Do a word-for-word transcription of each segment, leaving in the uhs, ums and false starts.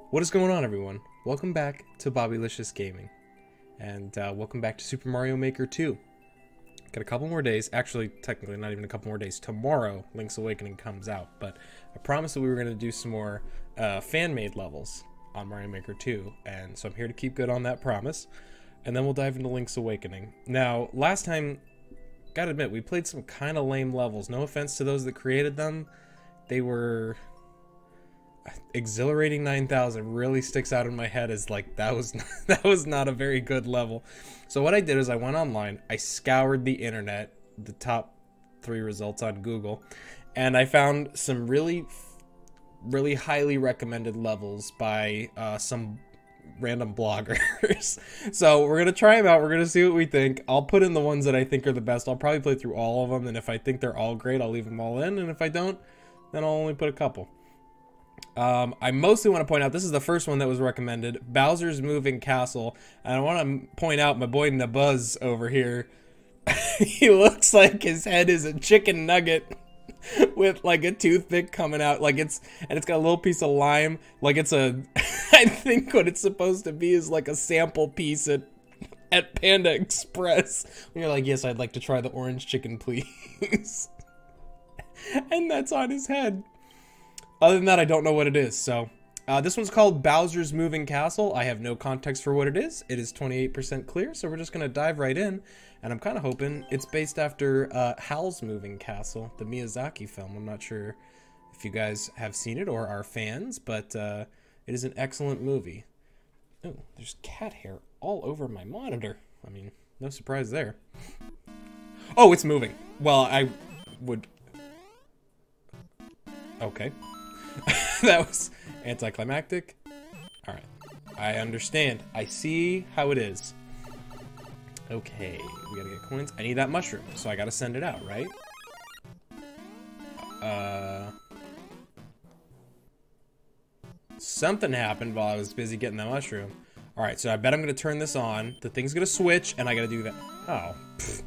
What is going on, everyone? Welcome back to Bobbylicious Gaming, and uh, welcome back to Super Mario Maker two. Got a couple more days, actually technically not even a couple more days. Tomorrow Link's Awakening comes out, but I promised that we were going to do some more uh, fan-made levels on Mario Maker two, and so I'm here to keep good on that promise, and then we'll dive into Link's Awakening. Now, last time, gotta admit, we played some kind of lame levels. No offense to those that created them. They were... Exhilarating nine thousand really sticks out in my head as like that was not, that was not a very good level. So what I did is I went online, I scoured the internet, the top three results on Google, and I found some really really highly recommended levels by uh, some random bloggers. So we're gonna try them out, we're gonna see what we think. I'll put in the ones that I think are the best. I'll probably play through all of them, and if I think they're all great, I'll leave them all in, and if I don't, then I'll only put a couple. Um, I mostly want to point out, this is the first one that was recommended, Bowser's Moving Castle, and I want to point out my boy Nabuzz over here. He looks like his head is a chicken nugget with like a toothpick coming out, like it's, and it's got a little piece of lime, like it's a, I think what it's supposed to be is like a sample piece at, at Panda Express. When you're like, yes, I'd like to try the orange chicken, please. And that's on his head. Other than that, I don't know what it is. So, uh, this one's called Bowser's Moving Castle. I have no context for what it is. It is twenty-eight percent clear, so we're just going to dive right in. And I'm kind of hoping it's based after uh, Howl's Moving Castle, the Miyazaki film. I'm not sure if you guys have seen it or are fans, but uh, it is an excellent movie. Oh, there's cat hair all over my monitor. I mean, no surprise there. Oh, it's moving. Well, I would... Okay. That was anticlimactic. Alright. I understand. I see how it is. Okay. We gotta get coins. I need that mushroom, so I gotta send it out, right? Uh... Something happened while I was busy getting that mushroom. Alright, so I bet I'm gonna turn this on. The thing's gonna switch, and I gotta do that. Oh. Pfft.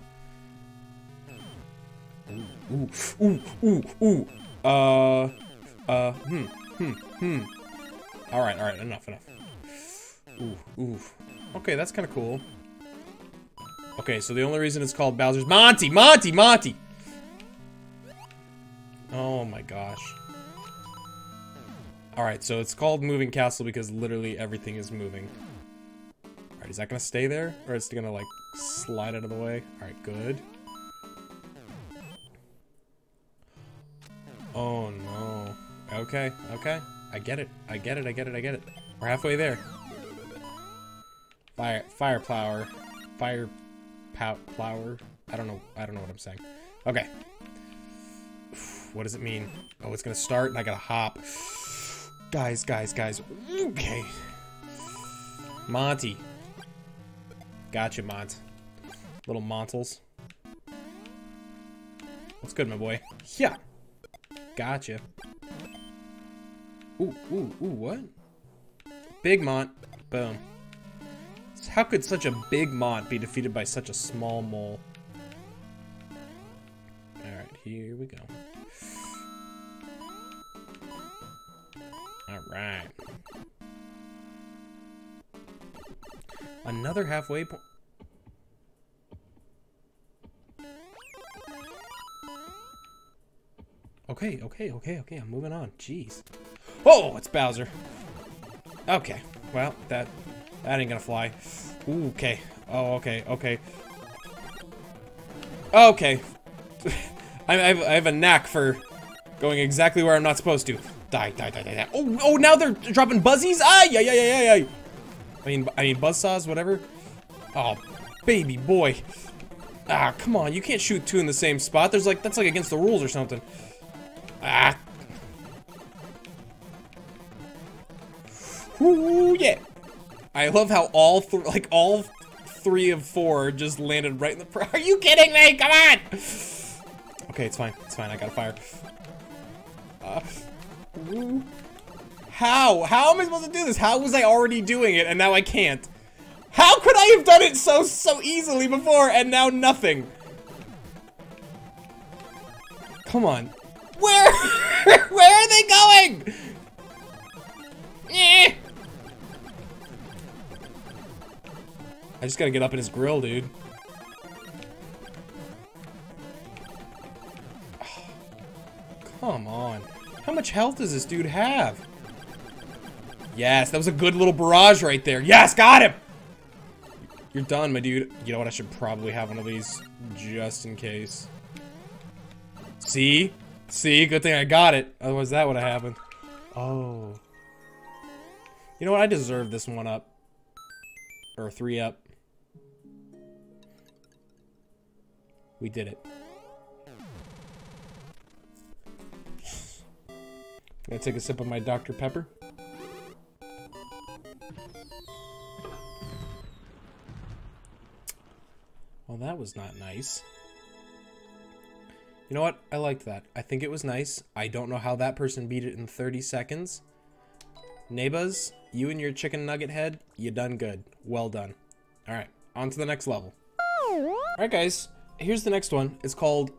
Ooh, ooh, ooh, ooh. Uh... Uh, hmm, hmm, hmm. Alright, alright, enough, enough. Ooh, ooh. Okay, that's kind of cool. Okay, so the only reason it's called Bowser's... Monty! Monty! Monty! Oh my gosh. Alright, so it's called Moving Castle because literally everything is moving. Alright, is that gonna stay there? Or is it gonna, like, slide out of the way? Alright, good. Oh no. Okay, okay. I get it. I get it, I get it, I get it. We're halfway there. Fire, fire plower. Fire pow, plower. I don't know, I don't know what I'm saying. Okay. What does it mean? Oh, it's gonna start and I gotta hop. Guys, guys, guys. Okay. Monty. Gotcha, Mont. Little Montles. What's good, my boy? Yeah. Gotcha. Ooh, ooh, ooh, what? Big Mont. Boom. How could such a big Mont be defeated by such a small mole? Alright, here we go. Alright. Another halfway point. Okay, okay, okay, okay, I'm moving on. Jeez. Oh, it's Bowser. Okay, well, that that ain't gonna fly. Ooh, okay. Oh, okay, okay. Okay. I, I, have, I have a knack for going exactly where I'm not supposed to. Die, die, die, die, die. Oh, oh, now they're dropping buzzies? Ay, ay, ay, ay, ay. I mean, I mean, buzzsaws, whatever. Oh, baby boy. Ah, come on, you can't shoot two in the same spot. There's like, that's like against the rules or something. Ah. Ooh, yeah. I love how all th like all three of four just landed right in the pr- Are you kidding me? Come on! Okay, it's fine. It's fine. I gotta fire. Uh, ooh. How? How am I supposed to do this? How was I already doing it and now I can't? How could I have done it so, so easily before and now nothing? Come on. Where? Where are they going? Eh. I just gotta get up in his grill, dude. Oh, come on. How much health does this dude have? Yes, that was a good little barrage right there. Yes, got him! You're done, my dude. You know what? I should probably have one of these just in case. See? See? Good thing I got it. Otherwise, that would have happened. Oh. You know what? I deserve this one up. Or three up. We did it. Gonna take a sip of my Doctor Pepper. Well, that was not nice. You know what? I liked that. I think it was nice. I don't know how that person beat it in thirty seconds. Neighbors, you and your chicken nugget head, you done good. Well done. Alright, on to the next level. Alright guys, here's the next one. It's called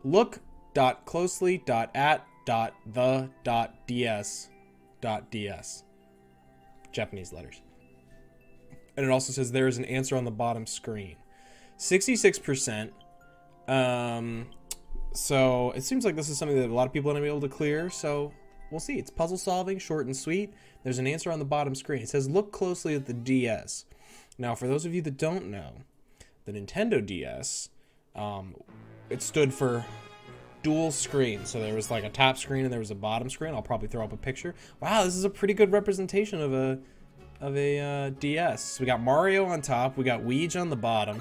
look.closely.at.the.ds.ds. Japanese letters. And it also says there is an answer on the bottom screen. sixty-six percent. Um, so it seems like this is something that a lot of people are going to be able to clear. So we'll see. It's puzzle solving, short and sweet. There's an answer on the bottom screen. It says look closely at the D S. Now, for those of you that don't know, the Nintendo D S, um, it stood for dual screen. So there was like a top screen and there was a bottom screen. I'll probably throw up a picture. Wow, this is a pretty good representation of a of a uh, D S. So we got Mario on top. We got Luigi on the bottom.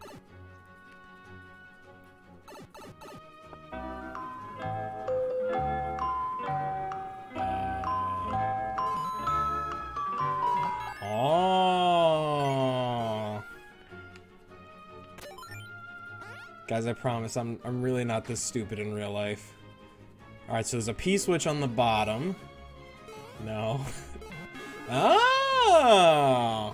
Oh, guys, I promise I'm I'm really not this stupid in real life. All right, so there's a P switch on the bottom. No. Oh.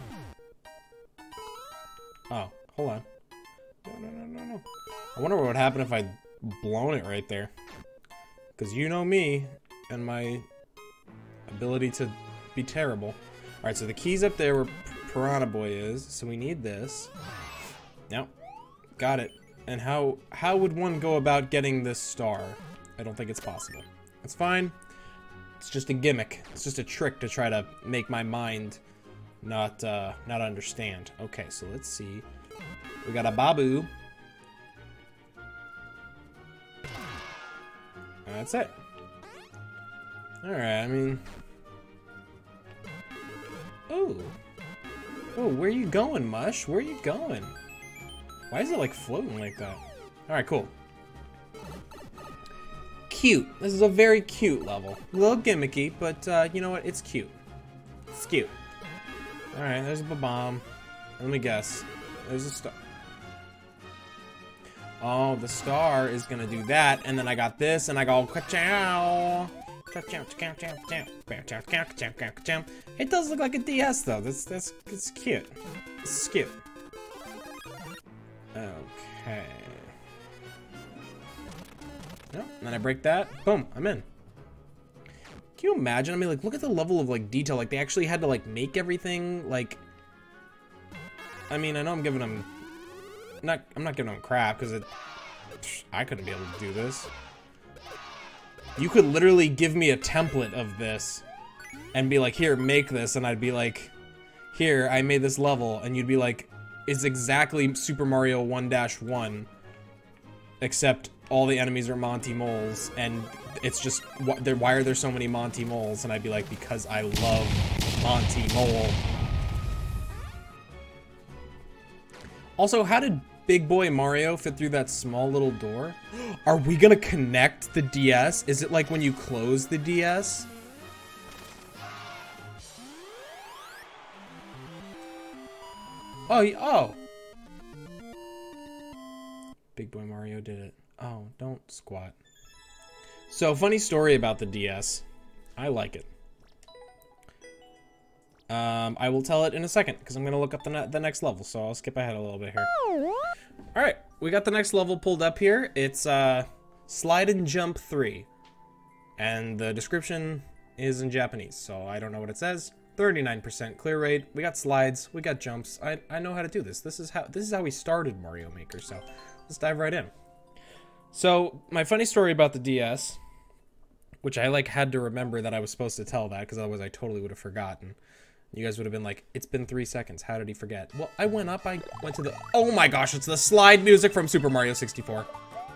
Oh, hold on. No, no, no, no, no. I wonder what would happen if I'd blown it right there. Because you know me and my ability to be terrible. Alright, so the key's up there where Piranha Boy is, so we need this. Yep. Got it. And how how would one go about getting this star? I don't think it's possible. It's fine. It's just a gimmick. It's just a trick to try to make my mind not uh, not understand. Okay, so let's see. We got a Babu. That's it. Alright, I mean... Oh. Oh, where are you going, Mush? Where are you going? Why is it like floating like that? Alright, cool. Cute. This is a very cute level. A little gimmicky, but uh, you know what? It's cute. It's cute. Alright, there's a bomb. Let me guess. There's a star. Oh, the star is gonna do that, and then I got this, and I go ka-chow. It does look like a D S though. That's that's it's cute. It's cute. Okay. No, and then I break that. Boom, I'm in. Can you imagine? I mean, like, look at the level of like detail. Like, they actually had to like make everything. Like, I mean, I know I'm giving them. Not, I'm not giving them crap because it. I couldn't be able to do this. You could literally give me a template of this and be like, here, make this, and I'd be like, here, I made this level, and you'd be like, it's exactly Super Mario one dash one, except all the enemies are Monty Moles, and it's just, why are there so many Monty Moles? And I'd be like, because I love Monty Mole. Also, how did Big Boy Mario fit through that small little door? Are we gonna connect the D S? Is it like when you close the D S? Oh, oh. Big Boy Mario did it. Oh, don't squat. So, funny story about the D S. I like it. Um, I will tell it in a second, because I'm going to look up the, ne the next level, so I'll skip ahead a little bit here. Alright, we got the next level pulled up here. It's, uh, Slide and Jump three. And the description is in Japanese, so I don't know what it says. thirty-nine percent clear rate. We got slides. We got jumps. I, I know how to do this. This is how this is how we started Mario Maker. So let's dive right in. So my funny story about the D S, which I like had to remember that I was supposed to tell that because otherwise I totally would have forgotten. You guys would have been like, it's been three seconds. How did he forget? Well, I went up. I went to the... Oh my gosh, it's the slide music from Super Mario sixty-four.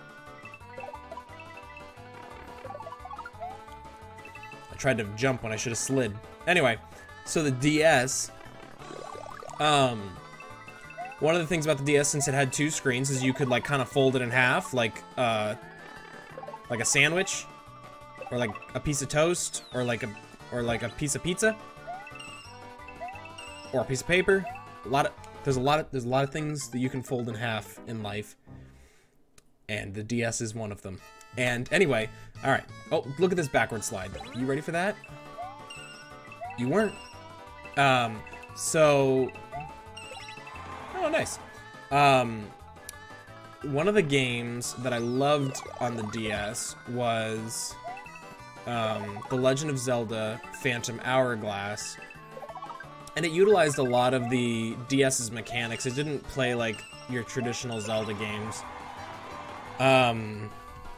I tried to jump when I should have slid. Anyway, so the D S... Um... One of the things about the D S, since it had two screens, is you could, like, kind of fold it in half, like, uh... like a sandwich. Or, like, a piece of toast. Or, like, a... Or, like, a piece of pizza. Or a piece of paper. A lot of there's a lot of there's a lot of things that you can fold in half in life, and the D S is one of them. And anyway, all right. Oh, look at this backward slide. You ready for that? You weren't. Um. So. Oh, nice. Um. One of the games that I loved on the D S was um, The Legend of Zelda: Phantom Hourglass. And it utilized a lot of the DS's mechanics. It didn't play like your traditional Zelda games. Um,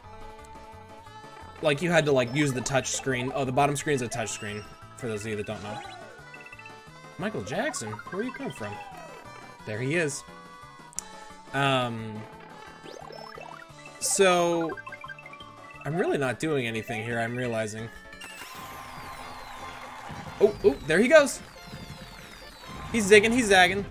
like you had to like use the touch screen. Oh, the bottom screen is a touch screen, for those of you that don't know. Michael Jackson, where you come from? There he is. Um, so I'm really not doing anything here, I'm realizing. Oh, oh, there he goes. He's zigging, he's zagging.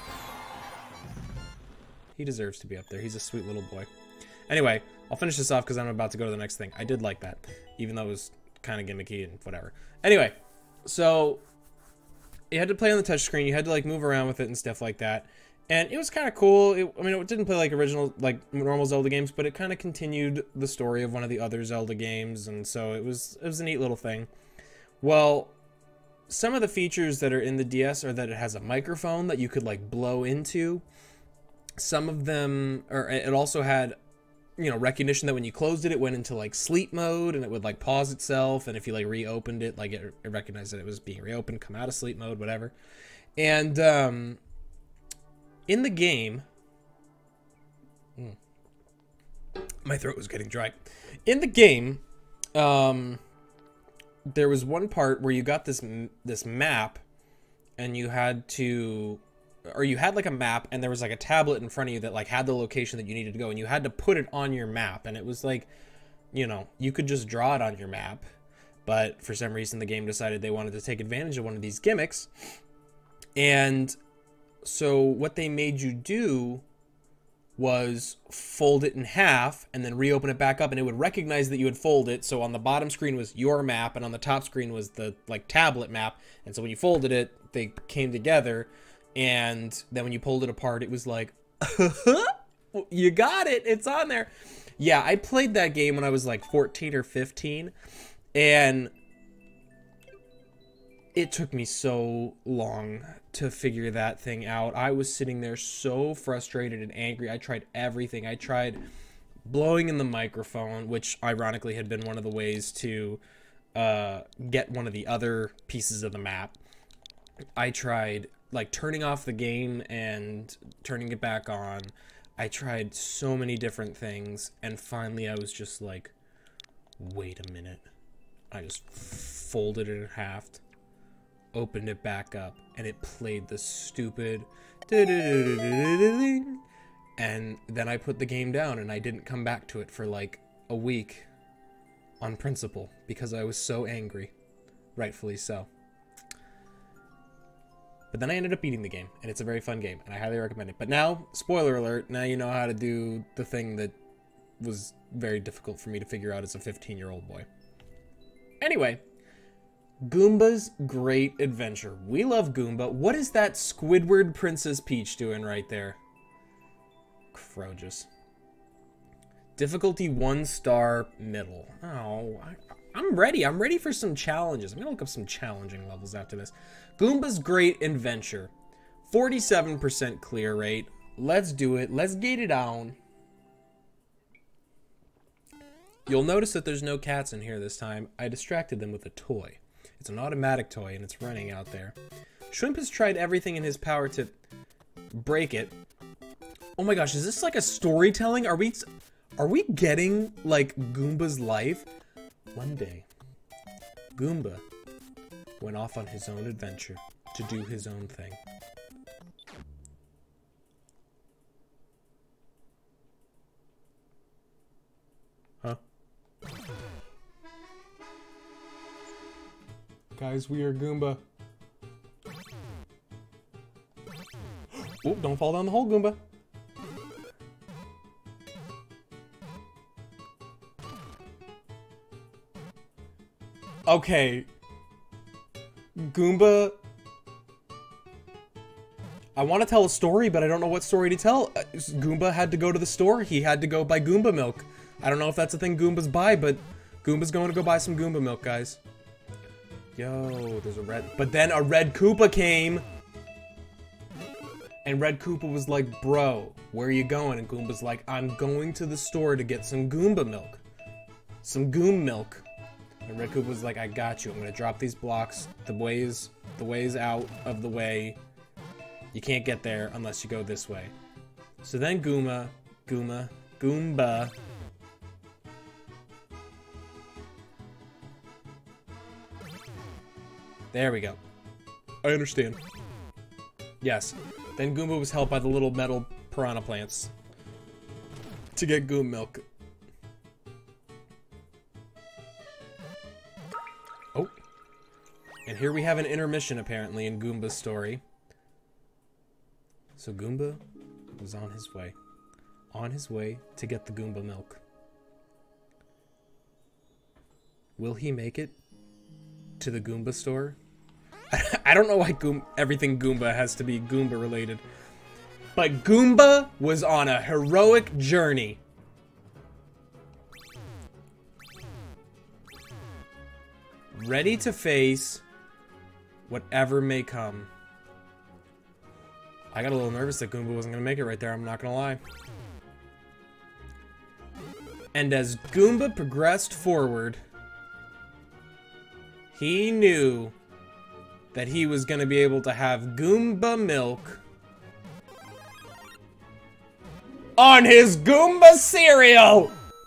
He deserves to be up there. He's a sweet little boy. Anyway, I'll finish this off because I'm about to go to the next thing. I did like that, even though it was kind of gimmicky and whatever. Anyway, so you had to play on the touchscreen. You had to like move around with it and stuff like that. And it was kind of cool. It, I mean, it didn't play like original, like normal Zelda games, but it kind of continued the story of one of the other Zelda games. And so it was, it was a neat little thing. Well, some of the features that are in the D S are that it has a microphone that you could like blow into. Some of them, or it also had, you know, recognition that when you closed it, it went into like sleep mode and it would like pause itself. And if you like reopened it, like it, it recognized that it was being reopened, come out of sleep mode, whatever. And um, in the game, hmm, my throat was getting dry. In the game, um, there was one part where you got this this map, and you had to, or you had like a map, and there was like a tablet in front of you that like had the location that you needed to go, and you had to put it on your map. And it was like, you know, you could just draw it on your map, but for some reason the game decided they wanted to take advantage of one of these gimmicks. And so what they made you do was fold it in half and then reopen it back up, and it would recognize that you had folded it. So on the bottom screen was your map, and on the top screen was the like tablet map. And so when you folded it, they came together, and then when you pulled it apart, it was like, you got it, it's on there. Yeah, I played that game when I was like fourteen or fifteen, and it took me so long to figure that thing out. I was sitting there so frustrated and angry. I tried everything. I tried blowing in the microphone, which ironically had been one of the ways to uh, get one of the other pieces of the map. I tried like turning off the game and turning it back on. I tried so many different things, and finally I was just like, wait a minute. I just folded it in half, opened it back up, and it played the stupid and then I put the game down, and I didn't come back to it for like a week on principle because I was so angry, rightfully so. But then I ended up beating the game, and it's a very fun game, and I highly recommend it. But now, spoiler alert, now you know how to do the thing that was very difficult for me to figure out as a fifteen-year-old boy. Anyway, Goomba's Great Adventure. We love Goomba. What is that Squidward Princess Peach doing right there? Crojus. Difficulty one star middle. Oh, I, I'm ready. I'm ready for some challenges. I'm going to look up some challenging levels after this. Goomba's Great Adventure. forty-seven percent clear rate. Let's do it. Let's get it on. You'll notice that there's no cats in here this time. I distracted them with a toy. It's an automatic toy, and it's running out there. Shrimp has tried everything in his power to break it. Oh my gosh, is this like a storytelling? Are we, are we getting like Goomba's life? One day, Goomba went off on his own adventure to do his own thing. Huh? Guys, we are Goomba. Oh, don't fall down the hole, Goomba. Okay. Goomba... I want to tell a story, but I don't know what story to tell. Uh, Goomba had to go to the store. He had to go buy Goomba milk. I don't know if that's a thing Goombas buy, but Goomba's going to go buy some Goomba milk, guys. Yo, there's a red... But then a red Koopa came. And Red Koopa was like, bro, where are you going? And Goomba's like, I'm going to the store to get some Goomba milk. Some Goom milk. And Red Koopa was like, I got you. I'm gonna drop these blocks. The way's, the way's out of the way. You can't get there unless you go this way. So then Goomba, Goomba, Goomba. There we go. I understand. Yes. Then Goomba was helped by the little metal piranha plants to get Goom milk. Oh. And here we have an intermission, apparently, in Goomba's story. So Goomba was on his way. On his way to get the Goomba milk. Will he make it to the Goomba store? I don't know why Goom everything Goomba has to be Goomba related. But Goomba was on a heroic journey. Ready to face whatever may come. I got a little nervous that Goomba wasn't gonna make it right there, I'm not gonna lie. And as Goomba progressed forward, he knew that he was gonna be able to have Goomba milk on his Goomba cereal!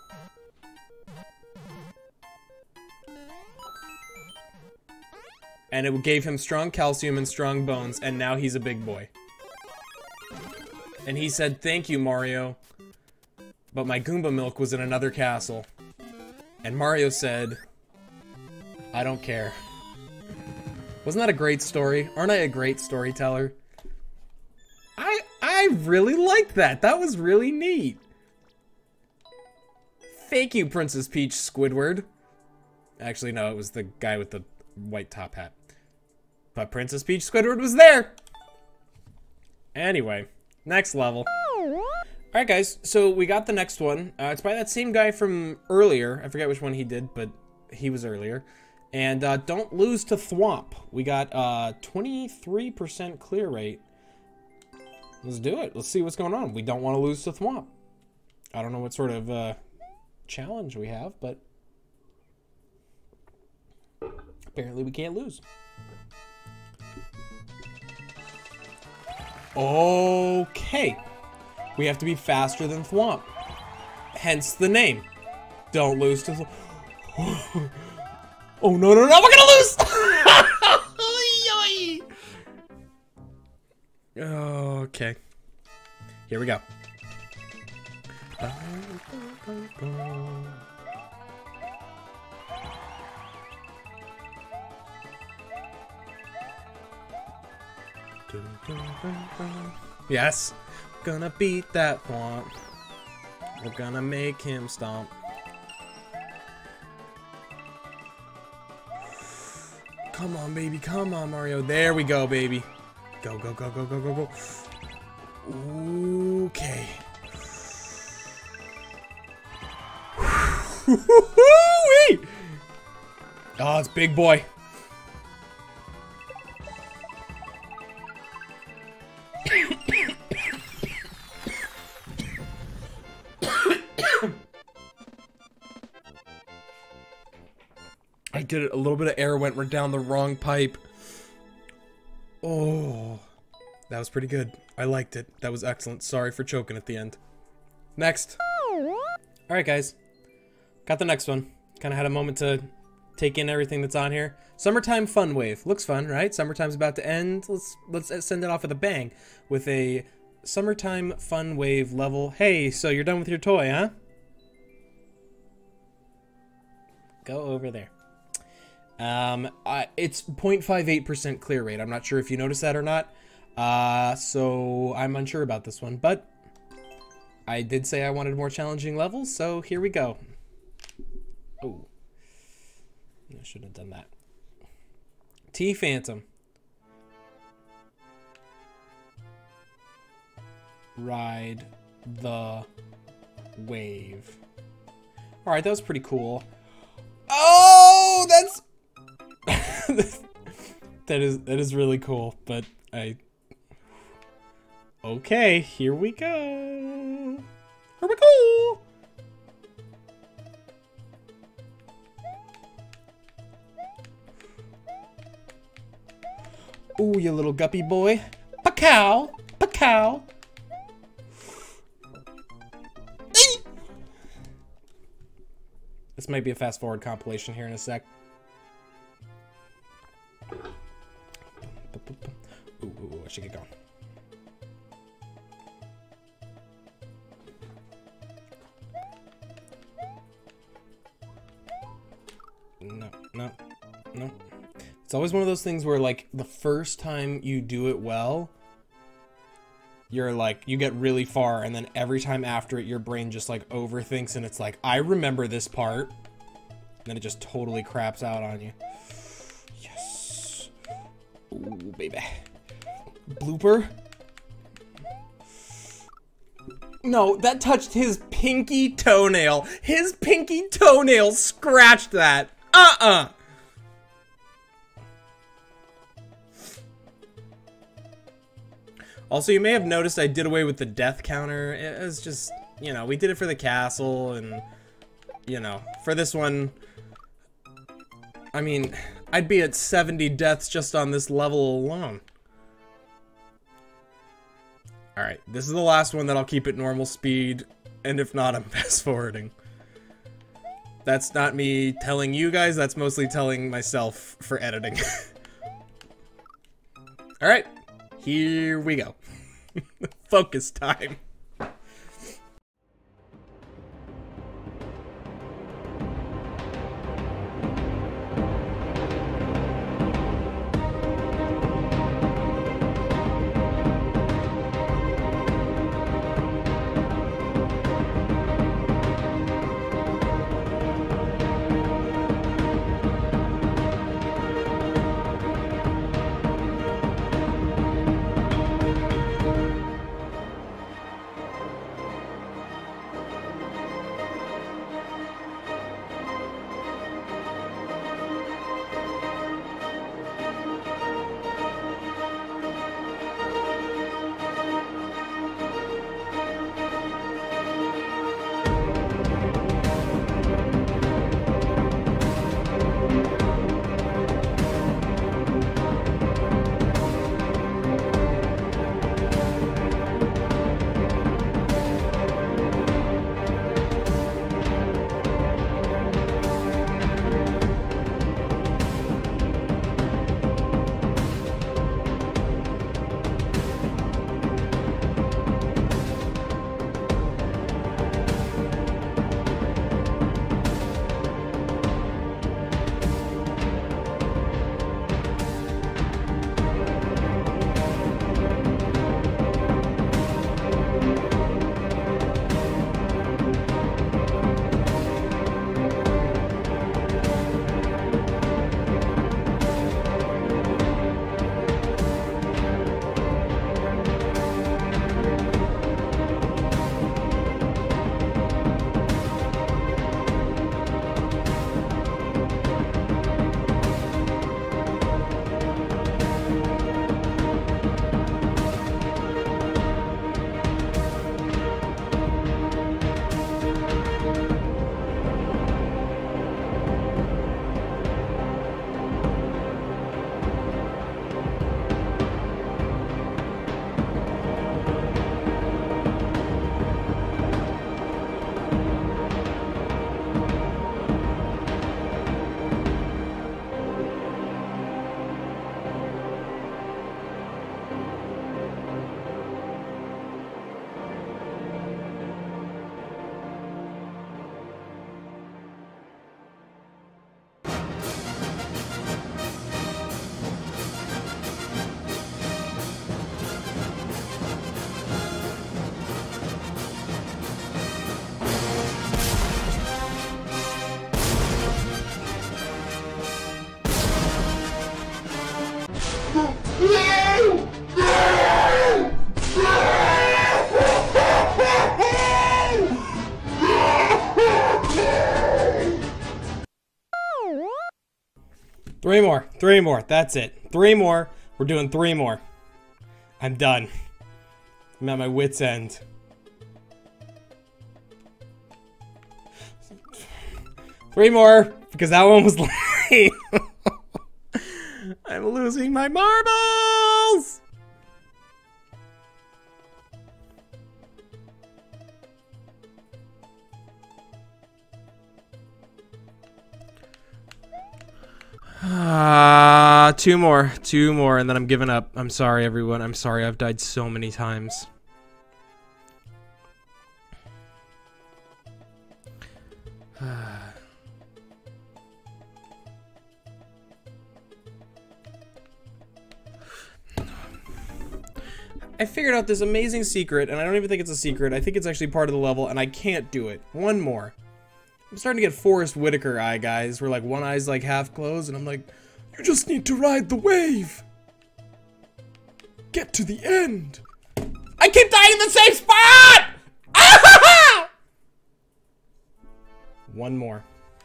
And it gave him strong calcium and strong bones, and now he's a big boy. And he said, thank you, Mario. But my Goomba milk was in another castle. And Mario said, I don't care. Wasn't that a great story? Aren't I a great storyteller? I I really liked that. That was really neat. Thank you, Princess Peach Squidward. Actually, no, it was the guy with the white top hat. But Princess Peach Squidward was there. Anyway, next level. Alright, guys, so we got the next one. Uh, it's by that same guy from earlier. I forget which one he did, but he was earlier. And uh, don't lose to Thwomp. We got uh, twenty-three percent clear rate. Let's do it. Let's see what's going on. We don't want to lose to Thwomp. I don't know what sort of uh, challenge we have, but apparently we can't lose. Okay. We have to be faster than Thwomp. Hence the name. Don't lose to Thwomp. Oh, no, no, no, we're gonna lose! Okay. Here we go. Yes. Gonna beat that Thwomp. We're gonna make him stomp. Come on, baby. Come on, Mario. There we go, baby. Go, go, go, go, go, go, go. Okay. Oh, it's big boy. I did it. A little bit of air went down the wrong pipe. Oh, that was pretty good. I liked it. That was excellent. Sorry for choking at the end. Next. Alright, guys. Got the next one. Kind of had a moment to take in everything that's on here. Summertime Fun Wave. Looks fun, right? Summertime's about to end. Let's let's send it off with a bang with a Summertime Fun Wave level. Hey, so you're done with your toy, huh? Go over there. Um, uh, it's zero point five eight percent clear rate. I'm not sure if you noticed that or not. Uh, so I'm unsure about this one, but I did say I wanted more challenging levels, so here we go. Oh, I shouldn't have done that. T Phantom. Ride the wave. All right, that was pretty cool. Oh, that's that is that is really cool, but I okay, here we go. Here we go. Ooh, you little guppy boy. Pacow, pacow. This might be a fast forward compilation here in a sec. Ooh, ooh, ooh, I should get going. No, no, no. It's always one of those things where, like, the first time you do it well, you're like, you get really far, and then every time after it, your brain just, like, overthinks, and it's like, I remember this part, and then it just totally craps out on you. Yes. Ooh, baby. Blooper. No, that touched his pinky toenail. His pinky toenail scratched that. Uh-uh. Also, you may have noticed I did away with the death counter. It was just, you know, we did it for the castle, and, you know, for this one, I mean, I'd be at seventy deaths just on this level alone. Alright, this is the last one that I'll keep at normal speed, and if not, I'm fast forwarding. That's not me telling you guys, that's mostly telling myself for editing. Alright. Here we go. Focus time. Three more. Three more. That's it. Three more. We're doing three more. I'm done. I'm at my wit's end. Three more, because that one was lame. I'm losing my marbles! Ah, uh, two more, two more, and then I'm giving up. I'm sorry, everyone. I'm sorry. I've died so many times. I figured out this amazing secret, and I don't even think it's a secret. I think it's actually part of the level, and I can't do it. One more. I'm starting to get Forrest Whitaker eye, guys, where like one eye's like half closed, and I'm like, you just need to ride the wave. Get to the end. I keep dying in the same spot! Ah! One more.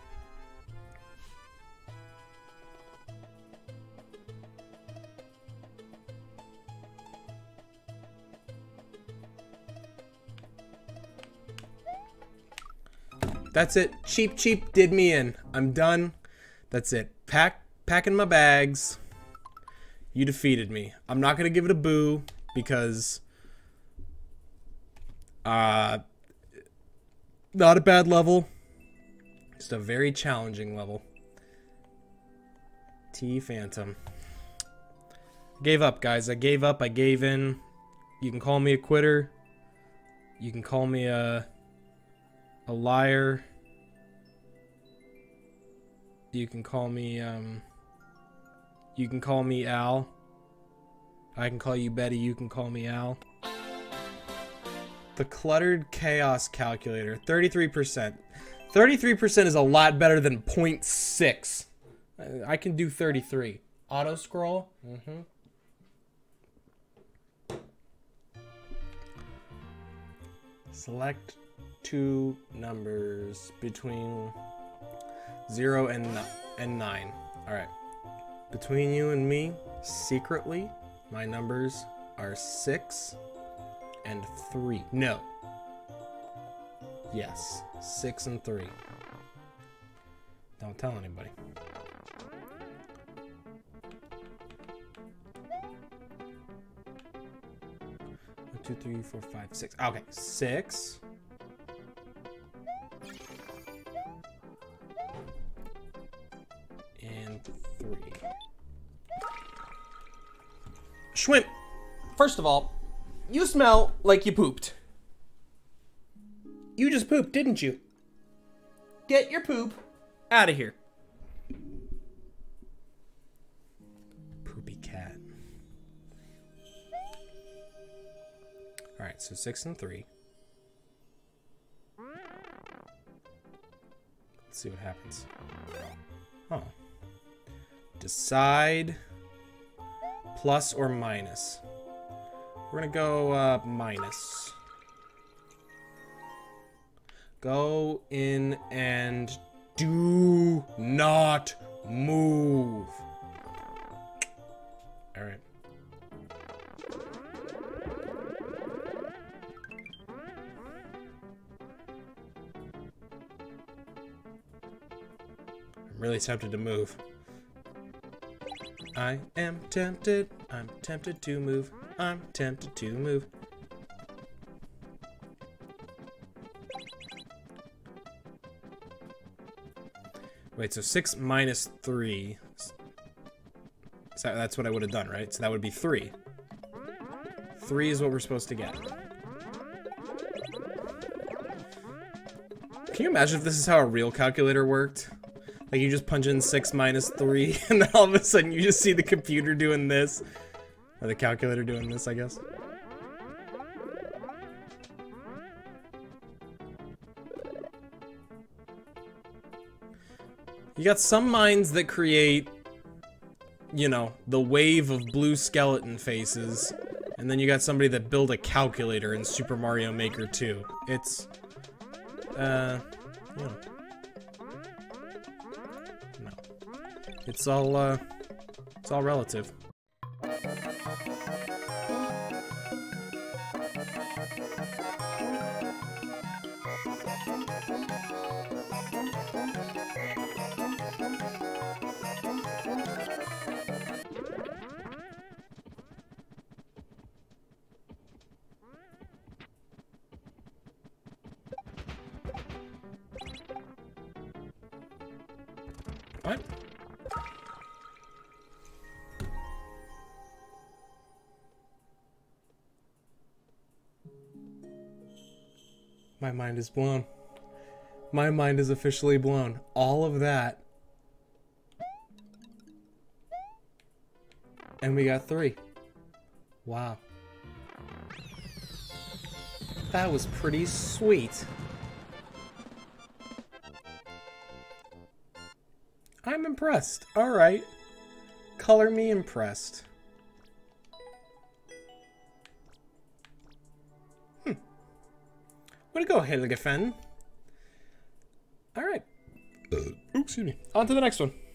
That's it. Cheap, cheap did me in. I'm done. That's it. Pack, packing my bags. You defeated me. I'm not gonna give it a boo because, uh, not a bad level. Just a very challenging level. T Phantom. Gave up, guys. I gave up. I gave in. You can call me a quitter. You can call me a. A liar. You can call me, um, you can call me Al. I can call you Betty, you can call me Al. The Cluttered Chaos Calculator, thirty-three percent. thirty-three percent is a lot better than zero point six. I can do thirty-three. Auto scroll. Mm-hmm. Select two numbers between zero and and nine. All right. Between you and me, secretly, my numbers are six and three. No. Yes, six and three. Don't tell anybody. One, two, three, four, five, six. Okay, six. And three. Schwimp, first of all, you smell like you pooped. You just pooped, didn't you? Get your poop out of here. Poopy cat. Alright, so six and three. Let's see what happens. Oh. Decide plus or minus. We're gonna go uh, minus. Go in and do not move. All right. I'm really tempted to move. I am tempted. I'm tempted to move. I'm tempted to move. Wait, so six minus three. So that's what I would have done, right? So that would be three. Three is what we're supposed to get. Can you imagine if this is how a real calculator worked? Like you just punch in six minus three, and then all of a sudden you just see the computer doing this. Or the calculator doing this, I guess. You got some minds that create, you know, the wave of blue skeleton faces. And then you got somebody that built a calculator in Super Mario Maker two. It's, uh, you know. No. It's all, uh, it's all relative. What? My mind is blown. My mind is officially blown. All of that. And we got three. Wow. That was pretty sweet. I'm impressed. Alright. Color me impressed. Hmm. Way to go, Hilgefen. Alright. Uh, excuse me. On to the next one.